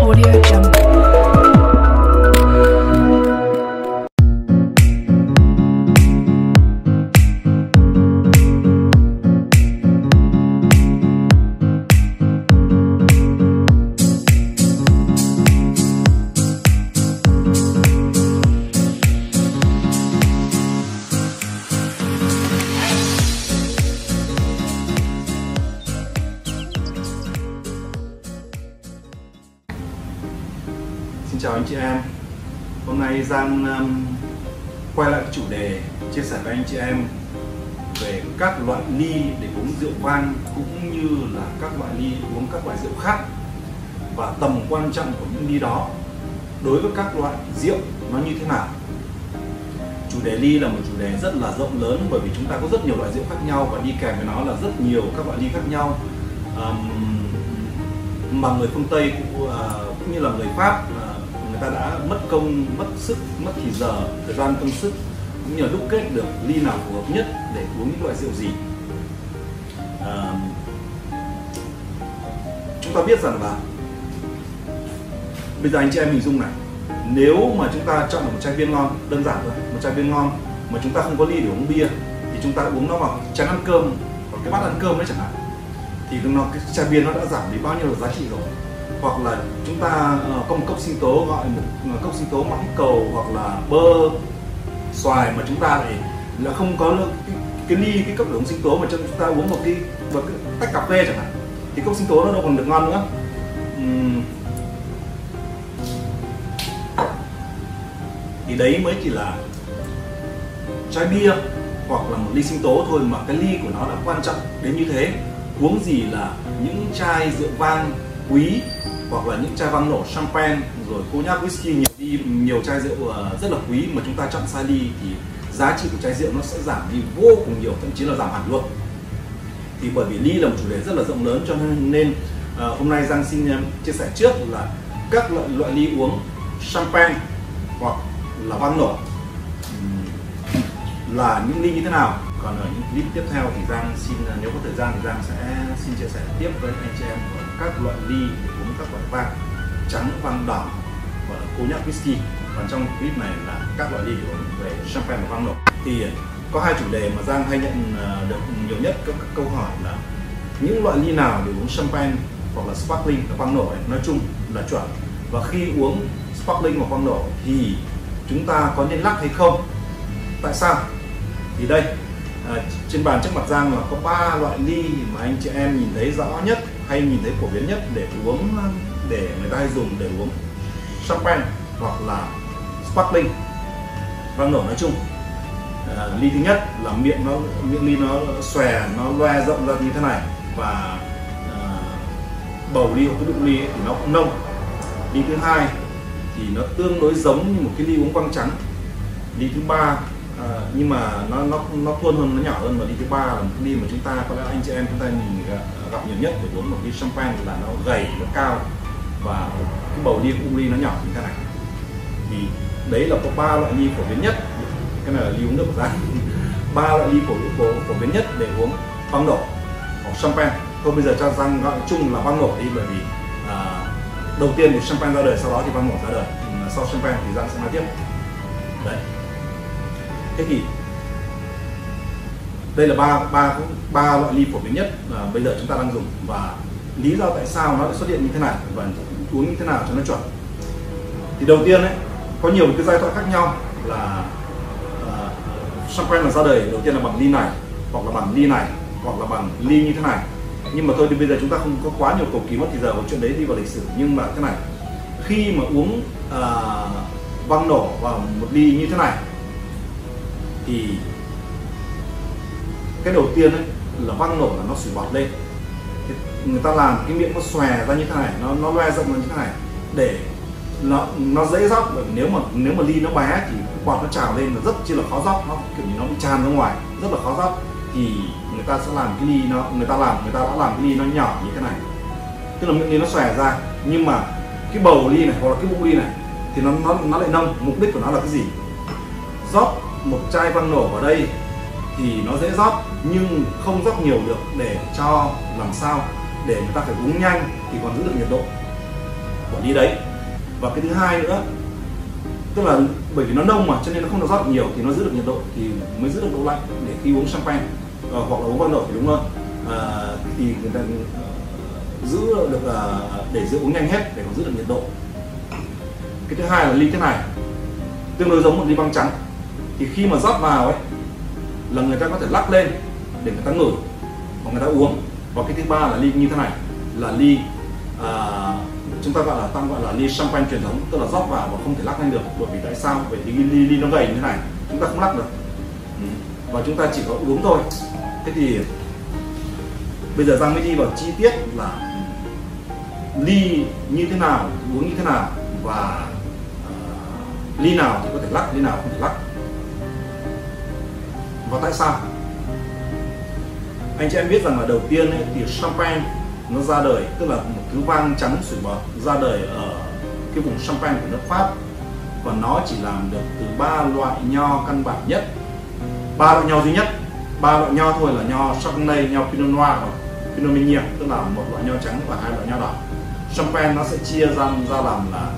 Audio Jungle. Xin chào anh chị em. Hôm nay Giang quay lại chủ đề chia sẻ với anh chị em về các loại ly để uống rượu vang cũng như là các loại ly uống các loại rượu khác và tầm quan trọng của những ly đó đối với các loại rượu nó như thế nào. Chủ đề ly là một chủ đề rất là rộng lớn bởi vì chúng ta có rất nhiều loại rượu khác nhau và đi kèm với nó là rất nhiều các loại ly khác nhau mà người phương Tây cũng như là người Pháp người ta đã mất công, mất sức, mất thì giờ, thời gian, công sức cũng như là đúc kết được ly nào phù hợp nhất để uống những loại rượu gì. Chúng ta biết rằng là bây giờ anh chị em hình dung này, nếu mà chúng ta chọn được một chai bia ngon, đơn giản thôi, một chai bia ngon mà chúng ta không có ly để uống bia thì chúng ta uống nó vào chén ăn cơm hoặc cái bát ăn cơm đấy chẳng hạn, thì cái chai bia nó đã giảm đi bao nhiêu là giá trị rồi. Hoặc là chúng ta có một cốc sinh tố, gọi một cốc sinh tố mãng cầu hoặc là bơ xoài mà chúng ta lại là không có cái ly, cái cốc để uống sinh tố mà cho chúng ta uống một cái tách cà phê chẳng hạn, thì cốc sinh tố nó đâu còn được ngon nữa. Thì đấy mới chỉ là chai bia hoặc là một ly sinh tố thôi mà cái ly của nó đã quan trọng đến như thế. Uống gì là những chai rượu vang quý hoặc là những chai vang nổ champagne rồi cognac whisky, nhiều chai rượu rất là quý mà chúng ta chọn sai ly thì giá trị của chai rượu nó sẽ giảm đi vô cùng nhiều, thậm chí là giảm hẳn luôn. Thì bởi vì ly là một chủ đề rất là rộng lớn cho nên hôm nay Giang xin chia sẻ trước là các loại ly uống champagne hoặc là vang nổ là những ly như thế nào. Còn ở những clip tiếp theo thì Giang xin, nếu có thời gian thì Giang sẽ xin chia sẻ tiếp với anh chị em các loại ly để uống các loại vang trắng, vang đỏ và cognac whisky. Còn trong clip này là các loại ly để uống về champagne và vang nổ. Thì có hai chủ đề mà Giang hay nhận được nhiều nhất các câu hỏi là những loại ly nào để uống champagne hoặc là sparkling và vang nổ ấy, nói chung là chuẩn, và khi uống sparkling hoặc vang nổ thì chúng ta có nên lắc hay không, tại sao? Thì đây trên bàn trước mặt Giang là có 3 loại ly mà anh chị em nhìn thấy rõ nhất hay nhìn thấy phổ biến nhất để uống, để người ta hay dùng để uống champagne hoặc là sparkling vang nổ nói chung. Ly thứ nhất là miệng ly nó xòe, nó loe rộng ra như thế này và bầu ly hoặc cái bụng ly ấy thì nó cũng nông. Ly thứ hai thì nó tương đối giống như một cái ly uống vang trắng. Ly thứ ba nhưng mà nó thuôn hơn, nó nhỏ hơn. Và ly thứ ba là một ly mà chúng ta có lẽ anh chị em chúng ta nhìn gặp nhiều nhất để uống một ly champagne là nó gầy, nó cao và cái bầu ly của ly nó nhỏ như thế này. Thì đấy là có 3 loại ly phổ biến nhất. Cái này là ly uống nước của Giang. 3 loại ly phổ biến nhất để uống vang nổ hoặc champagne. Thôi bây giờ cho Giang gọi chung là vang nổ đi, bởi vì đầu tiên thì champagne ra đời, sau đó thì vang nổ ra đời. Sau champagne thì Giang sẽ nói tiếp. Đấy. Thế thì đây là ba loại ly phổ biến nhất bây giờ chúng ta đang dùng, và lý do tại sao nó lại xuất hiện như thế này và uống như thế nào cho nó chuẩn. Thì đầu tiên ấy, có nhiều cái giai đoạn khác nhau là champagne là ra đời đầu tiên là bằng ly này hoặc là bằng ly này hoặc là bằng ly như thế này. Nhưng mà thôi thì bây giờ chúng ta không có quá nhiều cầu kỳ mất thì giờ một chuyện đấy đi vào lịch sử. Nhưng mà thế này, khi mà uống vang nổ vào một ly như thế này thì cái đầu tiên ấy là vang nổ là nó sủi bọt lên. Thì người ta làm cái miệng nó xòe ra như thế này, nó loe rộng ra như thế này để nó dễ rót. Bởi nếu mà ly nó bé thì bọt nó trào lên là rất chi là khó rót, nó kiểu như nó bị tràn ra ngoài, rất là khó rót. Thì người ta sẽ làm cái ly người ta đã làm cái ly nó nhỏ như thế này, tức là miệng ly nó xòe ra, nhưng mà cái bầu ly này hoặc là cái bụng ly này thì nó lại nông. Mục đích của nó là cái gì? Rót một chai vang nổ vào đây thì nó dễ rót nhưng không rót nhiều được, để cho làm sao để người ta phải uống nhanh thì còn giữ được nhiệt độ của ly đấy. Và cái thứ hai nữa, tức là bởi vì nó nông mà cho nên nó không được rót nhiều thì nó giữ được nhiệt độ thì mới giữ được độ lạnh để khi uống champagne hoặc là uống vang nổ thì đúng hơn. Thì người ta giữ được để giữ uống nhanh hết để còn giữ được nhiệt độ. Cái thứ hai là ly thế này tương đối giống một ly băng trắng, thì khi mà rót vào ấy là người ta có thể lắc lên để người ta ngửi và người ta uống. Và cái thứ ba là ly như thế này là ly chúng ta gọi là ly champagne truyền thống, tức là rót vào và không thể lắc lên được. Bởi vì tại sao? Bởi vì ly nó gầy như thế này, chúng ta không lắc được và chúng ta chỉ có uống thôi. Thế thì bây giờ Giang mới đi vào chi tiết là ly như thế nào, uống như thế nào và ly nào thì có thể lắc, ly nào không thể lắc và tại sao. Anh chị em biết rằng là đầu tiên ấy, thì champagne nó ra đời, tức là một thứ vang trắng sủi bọt ra đời ở cái vùng Champagne của nước Pháp, và nó chỉ làm được từ 3 loại nho căn bản nhất, 3 loại nho duy nhất, 3 loại nho thôi là nho Chardonnay, nho Pinot Noir và Pinot Meunier, tức là một loại nho trắng và 2 loại nho đỏ. Champagne nó sẽ chia ra làm là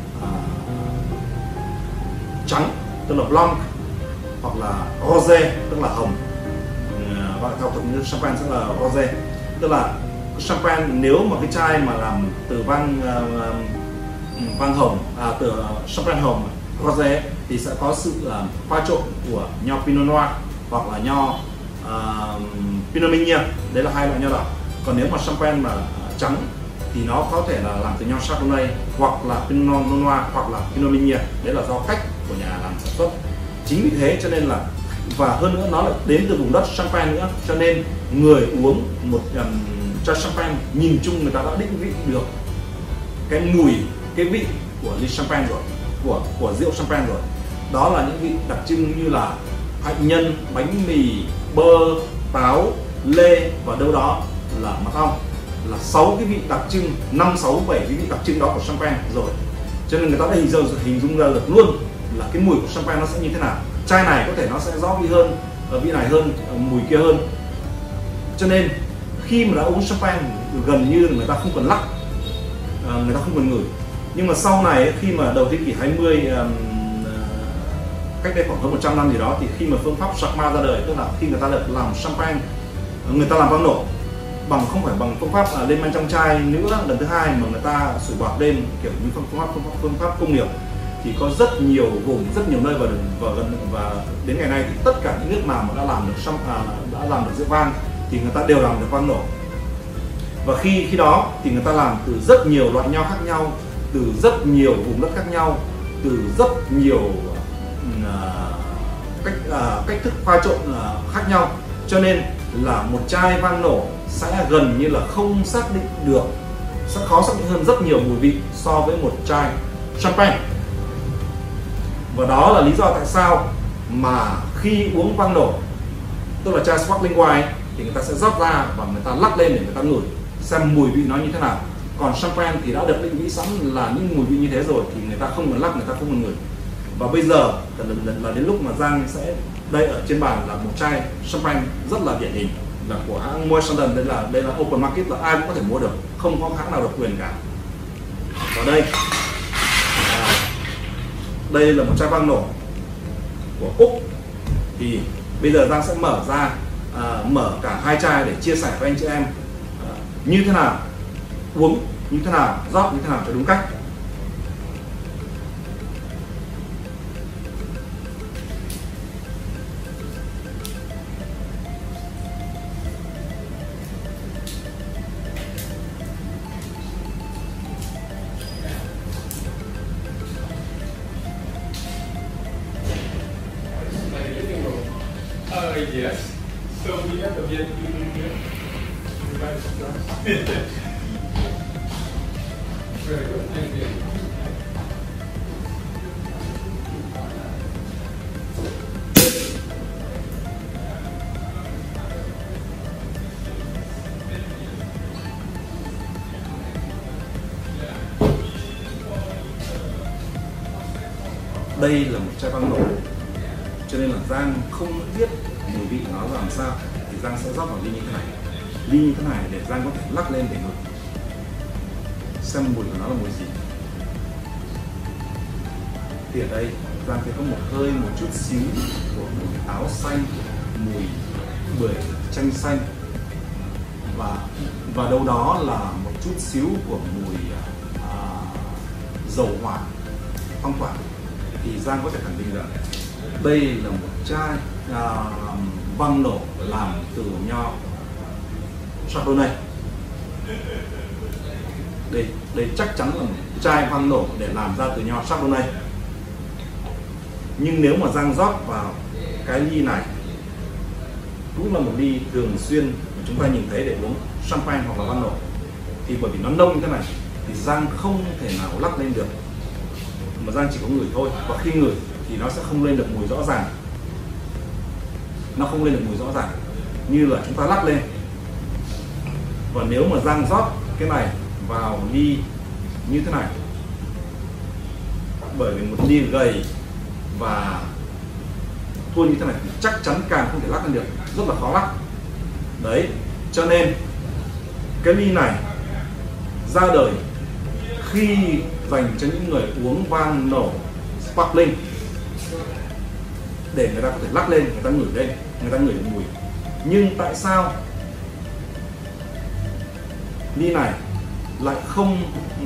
trắng tức là blanc hoặc là rosé tức là hồng, gọi theo thuật ngữ champagne sẽ là rosé, tức là champagne nếu mà cái chai mà làm từ vang hồng từ champagne hồng rosé thì sẽ có sự pha trộn của nho Pinot Noir hoặc là nho Pinot Meunier, đấy là 2 loại nho đỏ. Còn nếu mà champagne mà trắng thì nó có thể là làm từ nho Chardonnay hoặc là Pinot Noir hoặc là Pinot Meunier, đấy là do cách của nhà làm sản xuất. Chính vì thế cho nên là, và hơn nữa nó lại đến từ vùng đất Champagne nữa, cho nên người uống một chai champagne nhìn chung người ta đã định vị được cái mùi, cái vị của ly champagne rồi, của rượu champagne rồi. Đó là những vị đặc trưng như là hạnh nhân, bánh mì, bơ, táo, lê và đâu đó là mật ong, là 6 cái vị đặc trưng, 5, 6, 7 cái vị đặc trưng đó của champagne rồi. Cho nên người ta đã hình dung ra được luôn là cái mùi của champagne nó sẽ như thế nào. Chai này có thể nó sẽ rõ vị hơn, vị này hơn, mùi kia hơn. Cho nên khi mà đã uống champagne gần như người ta không cần lắc, người ta không cần ngửi. Nhưng mà sau này khi mà đầu thế kỷ 20, cách đây khoảng hơn 100 năm gì đó, thì khi mà phương pháp Chacma ra đời, tức là khi người ta được làm champagne, người ta làm vang nổ không phải bằng phương pháp lên men trong chai nữa lần thứ hai, mà người ta sủi bọt lên kiểu như phương pháp công nghiệp, thì có rất nhiều vùng, rất nhiều nơi và đến ngày nay thì tất cả những nước nào mà đã làm được rượu vang thì người ta đều làm được vang nổ. Và khi đó thì người ta làm từ rất nhiều loại nho khác nhau, từ rất nhiều vùng đất khác nhau, từ rất nhiều cách thức pha trộn khác nhau, cho nên là một chai vang nổ sẽ gần như là không xác định được, sẽ khó xác định hơn rất nhiều mùi vị so với một chai champagne. Và đó là lý do tại sao mà khi uống vang nổ, tức là chai sparkling wine ấy, thì người ta sẽ rót ra và người ta lắc lên để người ta ngửi xem mùi vị nó như thế nào. Còn champagne thì đã được định vị sẵn là những mùi vị như thế rồi, thì người ta không cần lắc, người ta không cần ngửi. Và bây giờ là đến lúc mà Giang sẽ, đây ở trên bàn là một chai champagne rất là điển hình, là của hãng Moët Chandon, đây là open market, là ai cũng có thể mua được, không có hãng nào độc quyền cả. Và đây là một chai vang nổ của Úc. Thì bây giờ Giang sẽ mở cả 2 chai để chia sẻ với anh chị em như thế nào, uống như thế nào, rót như thế nào cho đúng cách. Yes. So we have a VIP room here. Very good. Thank you. Đây là một chai vang nổ, cho nên là Giang không biết mùi vị nó làm sao, thì Giang sẽ rót vào ly như thế này để Giang có thể lắc lên để ngửi xem mùi của nó là mùi gì. Thì ở đây Giang thấy có một chút xíu của mùi táo xanh, mùi bưởi chanh xanh, và đâu đó là một chút xíu của mùi dầu hỏa phong tỏa. Thì Giang có thể khẳng định rằng đây là một chai vang nổ làm từ nho Chardonnay. Đây chắc chắn là một chai vang nổ để làm ra từ nho Chardonnay. Nhưng nếu mà Giang rót vào cái ly này, cũng là một ly thường xuyên mà chúng ta nhìn thấy để uống champagne hoặc là vang nổ, thì bởi vì nó nông như thế này thì Giang không thể nào lắc lên được, mà Giang chỉ có ngửi thôi. Và khi ngửi thì nó sẽ không lên được mùi rõ ràng, nó không lên được mùi rõ ràng như là chúng ta lắc lên. Và nếu mà Giang rót cái này vào ly như thế này, bởi vì một ly gầy và thua như thế này thì chắc chắn càng không thể lắc lên được, rất là khó lắc. Đấy, cho nên cái ly này ra đời khi dành cho những người uống vang nổ sparkling, để người ta có thể lắc lên, người ta ngửi lên, người ta ngửi được mùi. Nhưng tại sao ly này lại không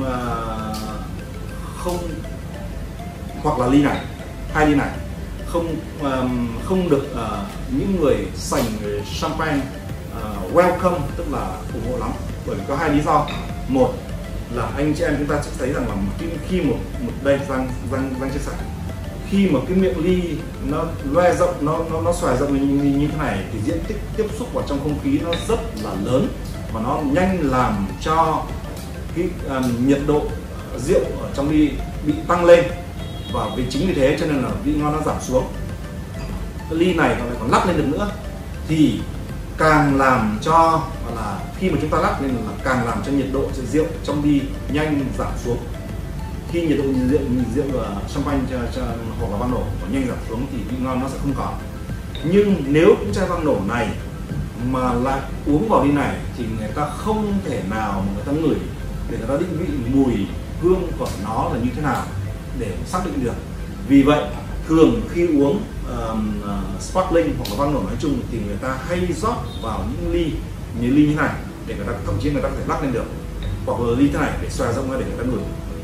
hoặc là ly này, hai ly này không được những người sành champagne welcome, tức là ủng hộ lắm, bởi vì có hai lý do. Một là anh chị em chúng ta sẽ thấy rằng là khi một đây Giang chia sẻ, khi mà cái miệng ly nó loe rộng, nó xòe rộng như thế này thì diện tích tiếp xúc vào trong không khí nó rất là lớn và nó nhanh làm cho cái nhiệt độ rượu ở trong ly bị tăng lên, và vì chính vì thế cho nên là vị ngon nó giảm xuống. Cái ly này lại còn lắc lên được nữa thì càng làm cho là khi mà chúng ta lắc lên là càng làm cho nhiệt độ rượu trong ly nhanh giảm xuống. Khi nhiệt độ rượu champagne hoặc là vang nổ nhanh giảm xuống thì vị ngon nó sẽ không còn. Nhưng nếu cũng chai vang nổ này mà lại uống vào ly này thì người ta không thể nào mà người ta ngửi để người ta định vị mùi hương của nó là như thế nào để xác định được. Vì vậy thường khi uống sparkling hoặc là vang nổ nói chung thì người ta hay rót vào những ly như ly như này để người ta thậm chí người ta có thể lắc lên được, hoặc là ly thế này để xòe rộng ra để người ta ngửi.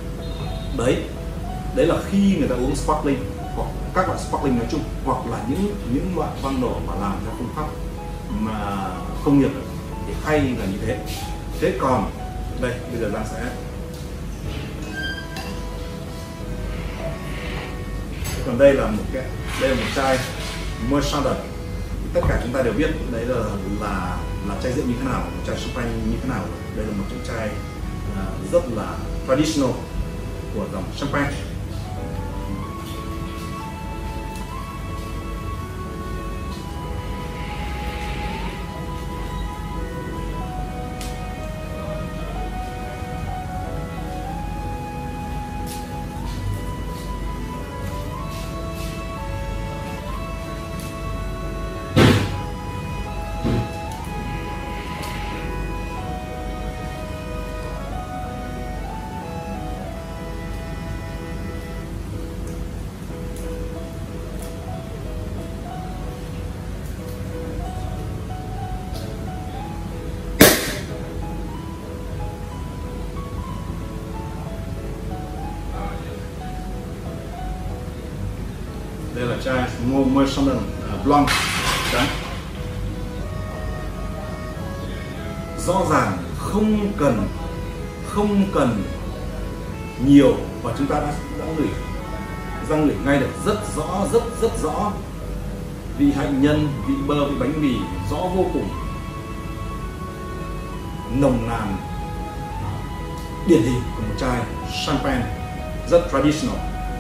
Đấy là khi người ta uống sparkling hoặc các loại sparkling nói chung, hoặc là những loại vang nổ mà làm theo phương pháp mà công nghiệp thì hay là như thế. Thế còn đây bây giờ Giang sẽ đây là một chai Merchandise. Tất cả chúng ta đều biết đấy là chai rượu như thế nào, một chai champagne như thế nào. Đây là một chiếc chai rất là traditional của dòng champagne. Đây là chai Merchandise Blanc. Đấy. Rõ ràng không cần nhiều và chúng ta đã ngửi ngay được rất rõ vị hạnh nhân, vị bơ, vị bánh mì rõ vô cùng, nồng nàn, điển hình của một chai champagne rất traditional.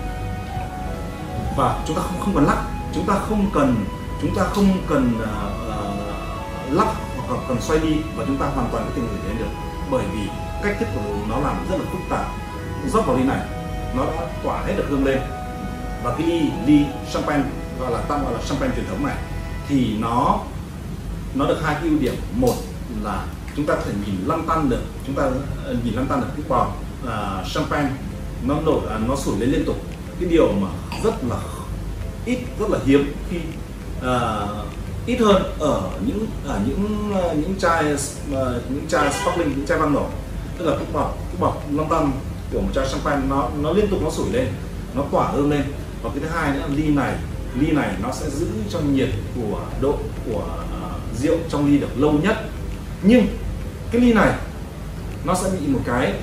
Và chúng ta không cần lắc, chúng ta không cần lắc hoặc cần xoay đi, và chúng ta hoàn toàn có thể ngửi đến được, bởi vì cách thức của nó làm rất là phức tạp. Rót vào ly này nó đã tỏa hết được hương lên, và cái ly champagne gọi là champagne truyền thống này thì nó được hai cái ưu điểm. Một là chúng ta có thể nhìn lăn tăn được cái bọt champagne nó sủi lên liên tục cái điều mà rất là ít, rất là hiếm khi ít hơn ở những chai sparkling, những chai vang nổ, tức là cái bọc lon ton của một chai champagne nó liên tục nó sủi lên, nó tỏa hương lên. Và cái thứ hai nữa là ly này nó sẽ giữ cho nhiệt của độ của rượu trong ly được lâu nhất. Nhưng cái ly này nó sẽ bị một cái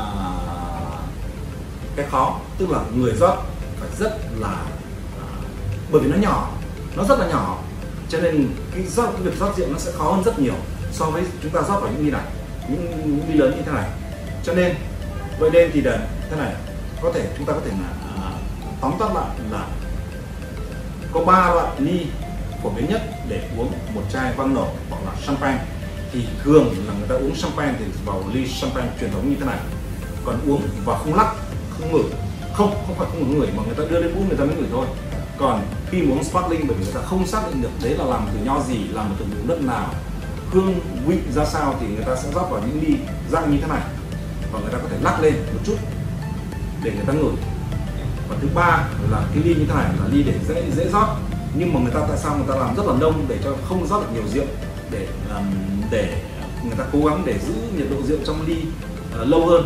khó, tức là người rót phải rất là bởi vì nó nhỏ, nó rất là nhỏ, cho nên cái việc rót rượu nó sẽ khó hơn rất nhiều so với chúng ta rót vào những ly này, những ly lớn như thế này. Cho nên vậy nên thì thế này, chúng ta có thể tóm tắt lại là có 3 loại ly phổ biến nhất để uống một chai vang nổ hoặc là champagne. Thì thường là người ta uống champagne thì vào ly champagne truyền thống như thế này, còn uống và không lắc, không ngửi, không phải không ngửi mà người ta đưa lên mũi người ta mới ngửi thôi. Còn khi uống sparkling, bởi vì người ta không xác định được đấy là làm từ nho gì, làm từ vùng đất nào, hương vị ra sao, thì người ta sẽ rót vào những ly dạng như thế này và người ta có thể lắc lên một chút để người ta ngửi. Và thứ ba là cái ly như thế này là ly để dễ rót, nhưng mà người ta tại sao người ta làm rất là nông để cho không rót được nhiều rượu, để người ta cố gắng để giữ nhiệt độ rượu trong ly lâu hơn.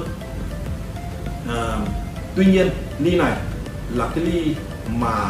Tuy nhiên ly này là cái ly mà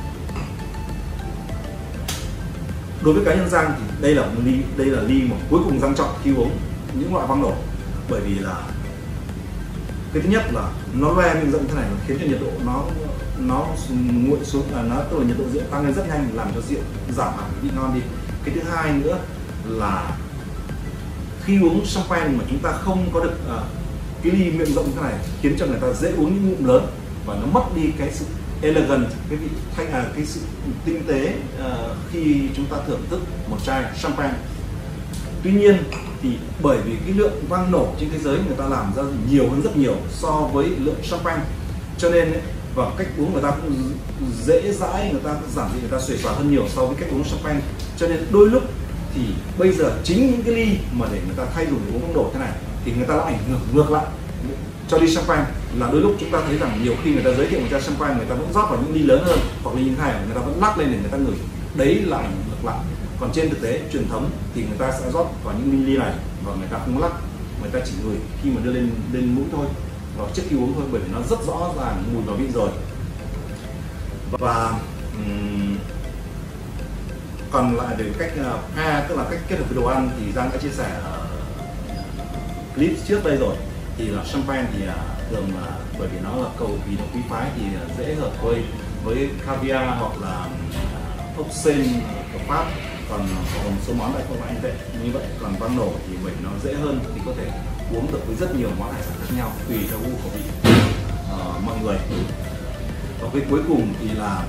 đối với cá nhân Giang thì đây là ly mà cuối cùng Giang chọn khi uống những loại vang nổ, bởi vì là cái thứ nhất là nó loe miệng rộng thế này, khiến cho nhiệt độ nó nguội xuống, tức là nhiệt độ rượu tăng lên rất nhanh, làm cho rượu giảm hẳn vị ngon đi. Cái thứ hai nữa là khi uống champagne mà chúng ta không có được cái ly miệng rộng thế này, khiến cho người ta dễ uống những ngụm lớn và nó mất đi cái sự elegant, cái sự tinh tế khi chúng ta thưởng thức một chai champagne. Tuy nhiên thì bởi vì cái lượng vang nổ trên thế giới người ta làm ra nhiều hơn rất nhiều so với lượng champagne, cho nên và cách uống người ta cũng dễ dãi, người ta giản dị, người ta xuề xòa hơn nhiều so với cách uống champagne. Cho nên đôi lúc thì bây giờ chính những cái ly mà để người ta thay đổi uống vang nổ thế này thì người ta lại ảnh hưởng ngược lại cho ly champagne, là đôi lúc chúng ta thấy rằng nhiều khi người ta giới thiệu một chai champagne, người ta vẫn rót vào những ly lớn hơn hoặc ly như thế này, người ta vẫn lắc lên để người ta ngửi, đấy là ảnh hưởng ngược lại. Còn trên thực tế truyền thống thì người ta sẽ rót vào những ly này và người ta không lắc, người ta chỉ ngửi khi mà đưa lên mũi thôi, và trước khi uống thôi, bởi vì nó rất rõ ràng mùi và vị rồi. Và còn lại về cách pha, tức là cách kết hợp với đồ ăn, thì Giang đã chia sẻ ở clip trước đây rồi. Thì là champagne thì thường là bởi vì nó là cầu kỳ, nó quý phái thì dễ hợp với caviar hoặc là ốc sên của Pháp. Còn một số món lại không phải như vậy. Còn vang nổ thì bởi nó dễ hơn thì có thể uống được với rất nhiều món hải sản khác nhau tùy theo gu khẩu vị mọi người. Và cái cuối cùng thì là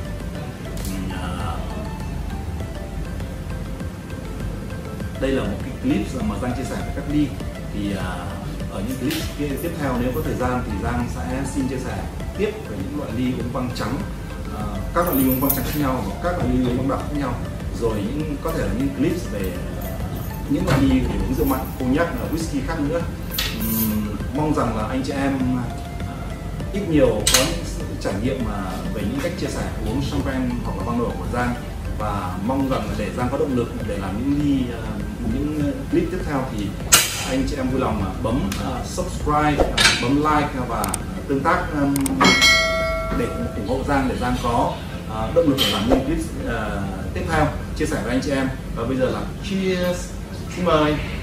đây là một cái clip mà Giang chia sẻ với các ly. Thì ở những clip tiếp theo nếu có thời gian thì Giang sẽ xin chia sẻ tiếp về những loại ly uống vang trắng, các loại ly uống vang trắng khác nhau và các loại ly uống vang đỏ khác nhau, rồi có thể là những clip về những loại ly để uống rượu mạnh, cognac, whisky khác nữa. Mong rằng là anh chị em ít nhiều có những trải nghiệm về những cách chia sẻ uống champagne hoặc là vang nổ của Giang, và mong rằng là để Giang có động lực để làm những clip tiếp theo thì anh chị em vui lòng bấm subscribe, bấm like và tương tác để ủng hộ Giang, để Giang có động lực để làm những clip tiếp theo chia sẻ với anh chị em. Và bây giờ là cheers, xin mời.